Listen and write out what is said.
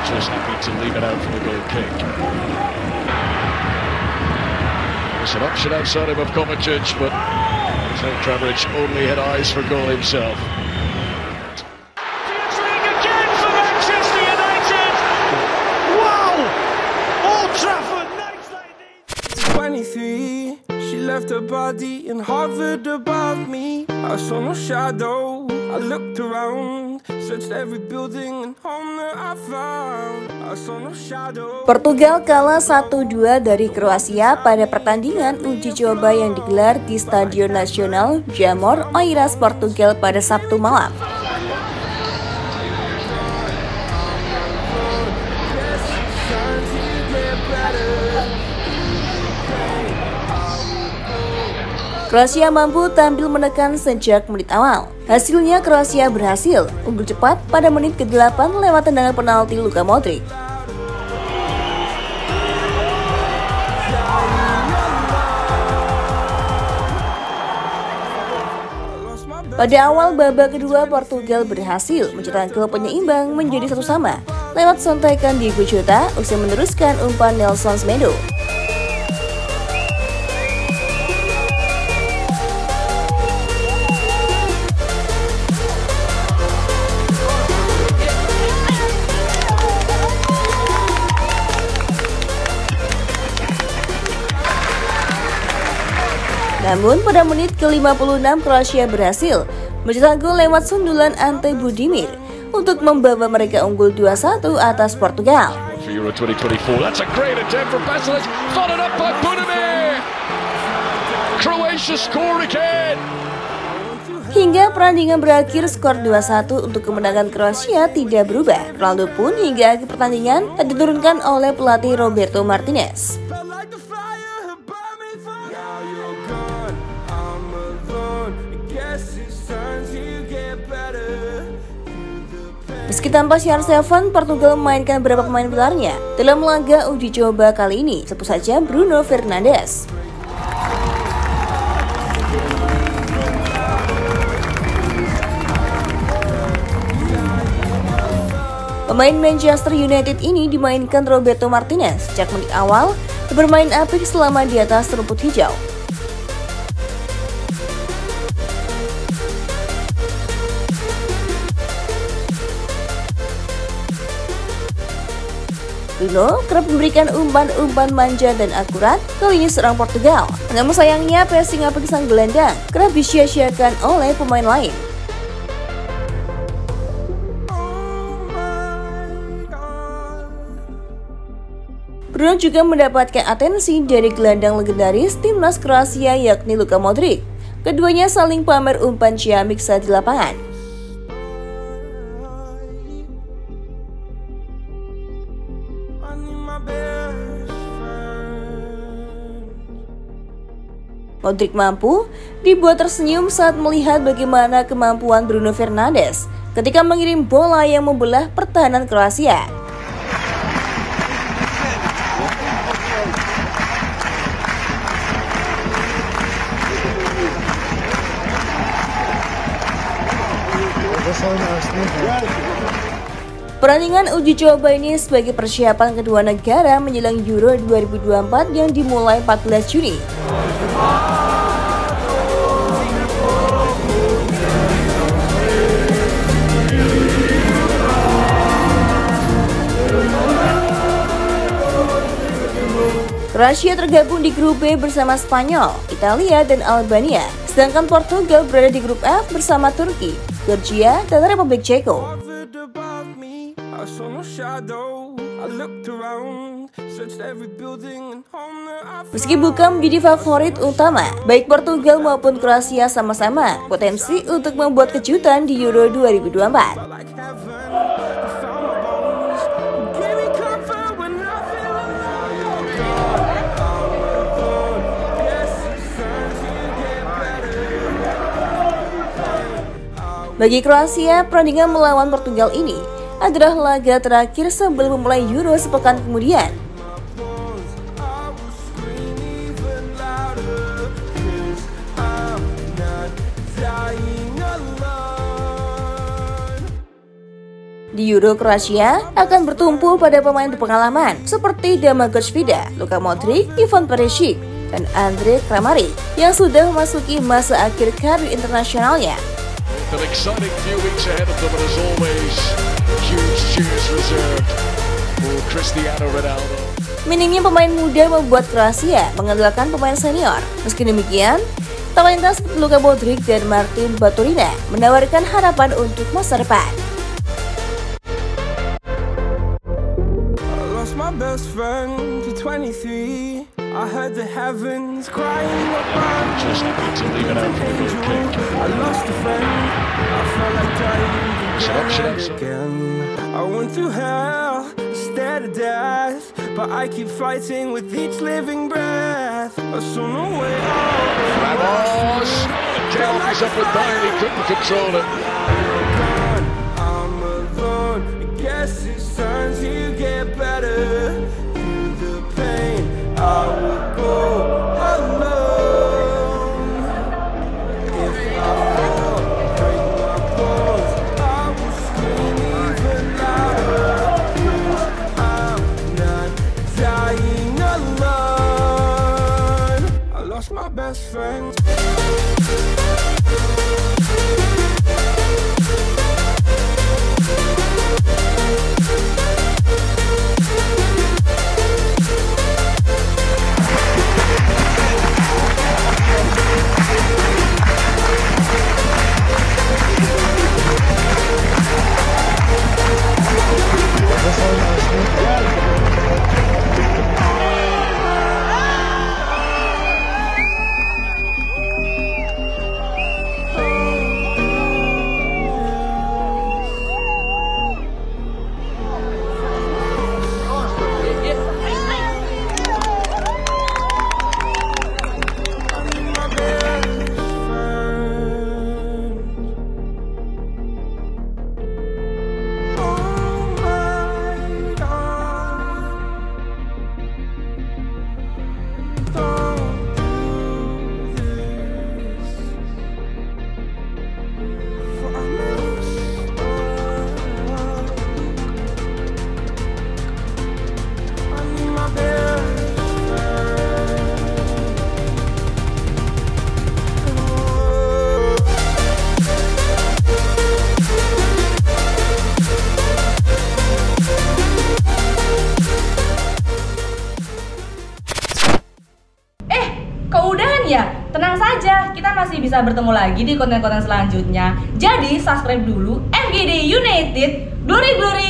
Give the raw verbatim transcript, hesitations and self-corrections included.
Just happy to leave it out for the goal kick. There's an option outside him of Kovacic, but Kramaric only had eyes for goal himself. Again for Manchester United! Wow! Old Trafford, nights like these. twenty-three, she left her body and hovered above me. I saw no shadow, I looked around, searched every building and home that I found. I saw no shadow. Portugal kalah satu dua dari Kroasia pada pertandingan uji coba yang digelar di Stadion Nasional Jamor Oeiras, Portugal pada Sabtu malam. Kroasia mampu tampil menekan sejak menit awal. Hasilnya Kroasia berhasil unggul cepat pada menit ke delapan lewat tendangan penalti Luka Modric. Pada awal babak kedua, Portugal berhasil mencetak gol penyeimbang menjadi satu sama lewat sontekan Diogo Jota usai meneruskan umpan Nelson Semedo. Namun pada menit ke lima puluh enam Kroasia berhasil mencetak gol lewat sundulan Ante Budimir untuk membawa mereka unggul dua satu atas Portugal. Hingga pertandingan berakhir skor dua satu untuk kemenangan Kroasia tidak berubah. Ronaldo pun hingga akhir pertandingan diturunkan oleh pelatih Roberto Martinez. Meski tanpa C R tujuh, Portugal memainkan beberapa pemain pilarnya dalam laga uji coba kali ini, sebut saja Bruno Fernandes. Pemain Manchester United ini dimainkan Roberto Martinez sejak menit awal bermain apik selama di atas rumput hijau. Bruno kerap memberikan umpan-umpan manja dan akurat, kali ini serang Portugal. Namun sayangnya pressing apik sang gelandang kerap disia-siakan oleh pemain lain. Bruno juga mendapatkan atensi dari gelandang legendaris timnas Kroasia yakni Luka Modric. Keduanya saling pamer umpan ciamik saat di lapangan. Modric mampu dibuat tersenyum saat melihat bagaimana kemampuan Bruno Fernandes ketika mengirim bola yang membelah pertahanan Kroasia. Pertandingan uji coba ini sebagai persiapan kedua negara menjelang Euro dua ribu dua puluh empat yang dimulai empat belas Juni. Kroasia tergabung di grup B bersama Spanyol, Italia, dan Albania. Sedangkan Portugal berada di grup F bersama Turki, Georgia, dan Republik Ceko. Meski bukan menjadi favorit utama, baik Portugal maupun Kroasia sama-sama potensi untuk membuat kejutan di Euro dua ribu dua puluh empat. Bagi Kroasia, pertandingan melawan Portugal ini adalah laga terakhir sebelum memulai Euro sepekan kemudian. Di Euro, Kroasia akan bertumpu pada pemain berpengalaman seperti Damir Vida, Luka Modric, Ivan Perisic, dan Andre Kramaric yang sudah memasuki masa akhir karir internasionalnya. An exciting few weeks ahead of them, and as always, huge cheers reserved for Cristiano Ronaldo. Minimnya pemain muda membuat Kroasia mengandalkan pemain senior. Meski demikian, talenta seperti Luka Modric dan Martin Baturina menawarkan harapan untuk masa depan. My best friend to twenty-three. I heard the heavens crying above. Just need to leave it out for the goal kick. I lost a friend. I felt like dying again. I went through hell, stared at death, but I keep fighting with each living breath. I saw no way out. Ramos! Kelly's up with Bale, he couldn't control it. I'm alone. I guess it's time to get better. Through the pain, I will go alone. If I fall, break my bones, I will scream even louder. 'Cause I'm not dying alone. I lost my best friend. Ya, tenang saja, kita masih bisa bertemu lagi di konten-konten selanjutnya. Jadi subscribe dulu F G D United dua ribu dua puluh